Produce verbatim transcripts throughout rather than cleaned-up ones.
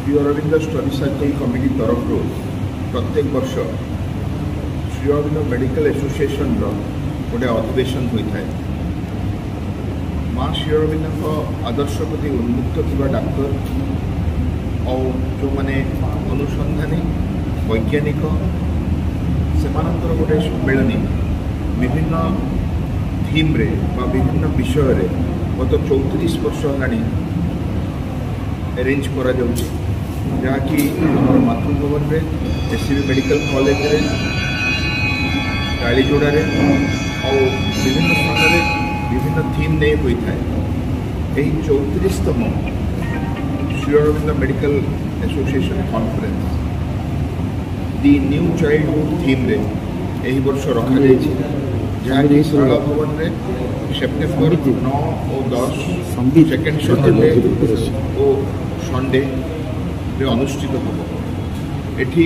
Shri Aurobindo study circle committee तरफ प्रत्येक वर्ष श्री अरविंद मेडिकल एसोसिएशन गोटे अधिवेशन होता है। माँ श्री अरविंद आदर्श प्रति उन्मुक्त थी डाक्तर और जो मैंने अनुसंधानी वैज्ञानिक से गोटे सम्मेलन विभिन्न थीम रे विभिन्न विषय रे गत चौतीस वर्ष है अरेंज करा जाउछि, जहाँकि आम मातृभवन में एससीबी मेडिकल कॉलेज रे कालीजोड़ा रे और विभिन्न स्थान में विभिन्न थीम नहीं होता है। यही चौतीसतम Shri Aurobindo medical association conference the new childhood theme रे यही वर्ष रखा जाइछि, जहाँकि शाला भवन में सेप्टेम्बर नौ और दस सेकेंड सैटरडे और संडे अनुष्ठित हम। एठी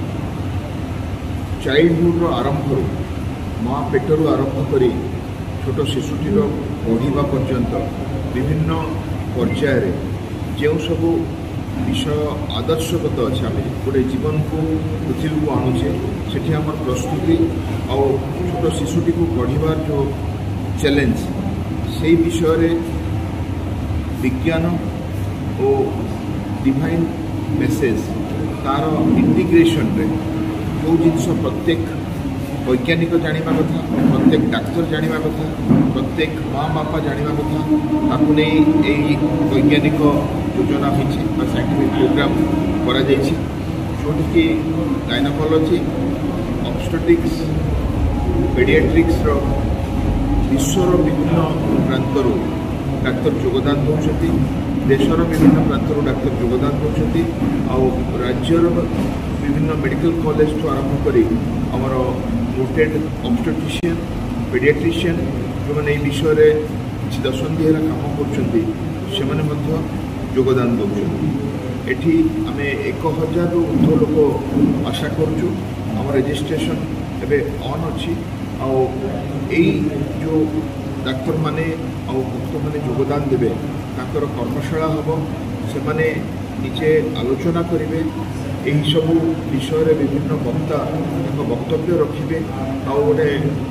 चाइल्डहुड आरंभ माँ पेटर आरंभ कर छोट शिशुटीर बढ़िबा पर्यंत विभिन्न पर्यायर जो सब विषय आदर्शगत अच्छे आम गोटे जीवन को पृथ्वी को आणुचे से आम प्रस्तुति और छोट शिशुटी को गढ़ार जो चैलेंज से विषय विज्ञान और डिवाइन मेसेज तार इंटीग्रेशन रे जो जिनस प्रत्येक वैज्ञानिक जानिबा कथा, प्रत्येक डाक्तर जानिबा कथा, प्रत्येक माँ बापा जानिबा कथा ताकू नहीं यही वैज्ञानिक योजना होती साइंटिफिक प्रोग्राम करा जाइछि, जोटि गायनोकोलॉजी ऑब्स्टेट्रिक्स पेडियाट्रिक्स रो विश्वर विभिन्न प्रांतर डाक्तर योगदान दौरान, देशर विभिन्न प्रांतर डाक्तर योगदान दौरान, राज्यर विभिन्न मेडिकल कॉलेज ठू आरंभ कर आमर रोटेड ऑब्स्टेट्रिशियन पेडियाट्रिशियन जो मैंने विषय में किसी दशंधि है काम कर योगदान दौरान। एठी आम एक हजार रु ऊर्ध्व लोक आशा करुचु। आम रेजिस्ट्रेशन एबे ऑन अच्छी आई जो डाक्तर माने भक्त मैंने योगदान देवे ताकर कर्मशाला हम से माने निजे आलोचना करेंगे यही सब विषय में विभिन्न वक्ता वक्तव्य रखिए आ गोटे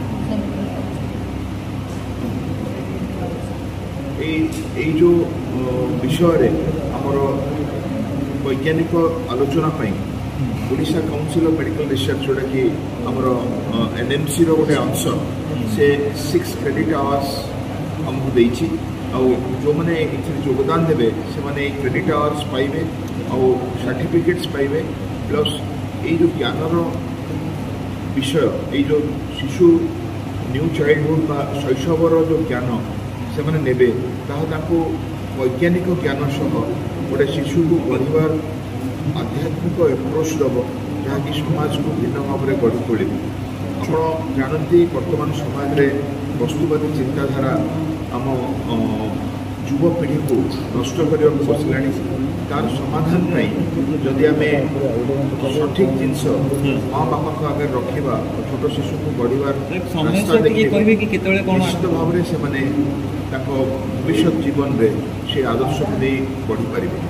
यही जो विषय आमर वैज्ञानिक आलोचना Odisha council of medical research जोटा कि आमर एनएमसी रो गोटे अंश से सिक्स क्रेडिट आवर्स आमको देछि और जो मैंने योगदान देवे से माने क्रेडिट आवर्स पाइबे और सर्टिफिकेट्स पाइबे प्लस ये जो ज्ञानर विषय ये जो शिशु न्यू चाइल्डहुड बा शैशवर जो ज्ञान से माने नेबे ताहा वैज्ञानिक ज्ञान सह गोटे शिशु को गढ़ार आध्यात्मिक एप्रोच दब जहाँकि समाज को भिन्न भाव में गढ़ी तोड़। आप जानती वर्तमान समाज में वस्तुवादी चिंताधारा आम युवपीढ़ी को नष्ट करने को बसला तार समाधान जदि आम सठिक जिनस माँ बापा को आगे रखा छोट शिशु को गढ़ार रास्ता देखिए निश्चित भाव में से भविष्य जीवन में से आदर्श को नहीं बढ़ी पारे।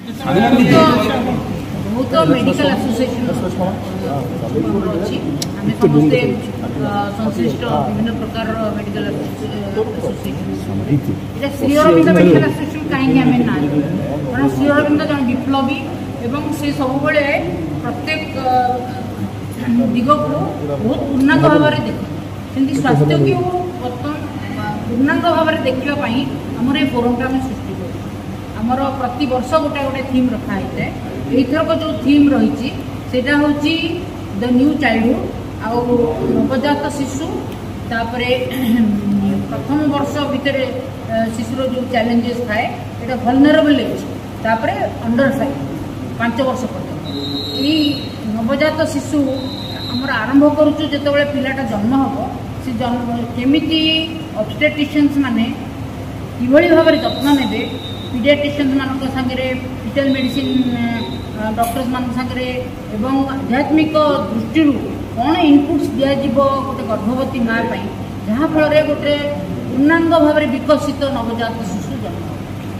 बहुत मेडिकल एसोसिएशन अच्छी आम समस्ते संश्लिष्ट विभिन्न प्रकार medical association Shri Aurobindo medical association कहीं आम ना कारण श्री अरविंद जन विप्लवी एवं से सब प्रत्येक दिग को बहुत पूर्णांग भाव में देख स्वास्थ्य को बर्तमान पूर्णांग भाव में देखापी आमर ये फोरमटा आम सृष्टि कर आमर प्रति वर्ष गोटे गोटे थीम रखा है। एथरक जो थीम रही सेटा हूँ द न्यू चाइल्डहुड आउ नवजात शिशु तापरे प्रथम वर्ष भितर शिशुर जो चैलेंजेस थाए ये वल्नरेबल एज तापरे अंडर फाइव पांच वर्ष पर्यटन ये नवजात शिशु आमर आरंभ करुचु जिते पिलाटा जन्म हम से जन्म केमिति ऑब्स्टेट्रिशियंस माने किभली भाव में जत्न ने पीडियाट्रिशियंस मान सागरे फिटल मेडिसिन डॉक्टर्स मान सागरे एवं आध्यात्मिक दृष्टि कौन इनपुट्स दिज्व गोटे गर्भवती माँ जहाँफल गोटे पूर्णांग भाव में विकसित नवजात शिशु जन्म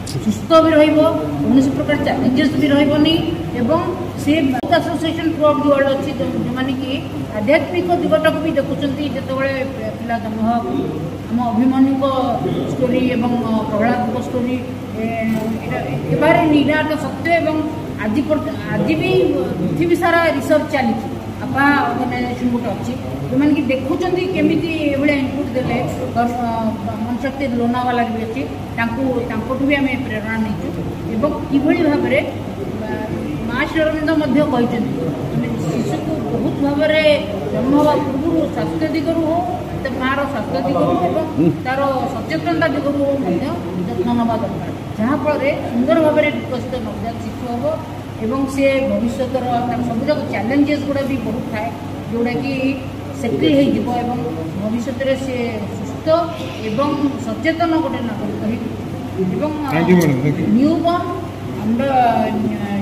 ସୁସ୍ଥ ବି ରହିବ, କୌଣସି ପ୍ରକାର ଚ୍ୟାଲେଞ୍ଜେସ୍ ବି ରହିବନି ଏବଂ ସେ association through of the world ଅଛି ଯେଉଁମାନେ କି ଆଧ୍ୟାତ୍ମିକ ଦିଗଟାକୁ ବି ଦେଖୁଛନ୍ତି। ଯେତେବେଳେ ପିଲା ଜନ୍ମ ହେବାକୁ ଆମ ଅଭିମନ୍ୟୁଙ୍କ ଷ୍ଟୋରି ଏବଂ ପ୍ରହ୍ଲାଦଙ୍କ ଷ୍ଟୋରି ଏଇଟା ଏବାରେ ନିରାଟ ସତ୍ୟ ଏବଂ ଆଜି ଆଜି ବି ପୃଥିବୀ ସାରା ରିସର୍ଚ୍ଚ ଚାଲିଛି। ଆପା ଅର୍ଗାନାଇଜେସନ୍ ଗୋଟେ ଅଛି ଯେଉଁମାନେ କି ଦେଖୁଛନ୍ତି କେମିତି ଏଭଳିଆ ଇନପୁଟ୍ ଦେଲେ ମନଶକ୍ତି ଲୋନାବାଲାରେ ବି ଅଛି, ତାଙ୍କୁ ତାଙ୍କଠୁ ବି ଆମେ ପ୍ରେରଣା ନେଇଛୁ ଏବଂ କିଭଳି ଭାବରେ ମା ଶ୍ରୀ ଅରବିନ୍ଦ ମଧ୍ୟ କହିଛନ୍ତି ଆମେ ଶିଶୁକୁ ବହୁତ ଭାବରେ ଜନ୍ମ ହେବା ପୂର୍ବରୁ ସ୍ୱାସ୍ଥ୍ୟ ଦିଗରୁ ହଉ ମାଆର ସ୍ୱାସ୍ଥ୍ୟ ଦିଗରୁ ଏବଂ ତା'ର ସଚେତନତା ଦିଗରୁ ହଉ ମଧ୍ୟ ଯତ୍ନ ନେବା ଦରକାର, ଯାହାଫଳରେ ସୁନ୍ଦର ଭାବରେ ବିକଶିତ ନବଜାତ ଶିଶୁ ହେବ ଏବଂ ସେ ଭବିଷ୍ୟତର ତାର ସବୁଯାକ ଚ୍ୟାଲେଞ୍ଜେସ୍ ଗୁଡ଼ା ବି ବହୁତ ଥାଏ ଯେଉଁଟାକି ସେଟଲ୍ ହେଇଯିବ ଏବଂ ଭବିଷ୍ୟତରେ ସେ ସୁସ୍ଥ ଏବଂ ସଚେତନ ଗୋଟେ ନାଗରିକ ହେଇଯିବ। ଏବଂ ନ୍ୟୁ ବର୍ନ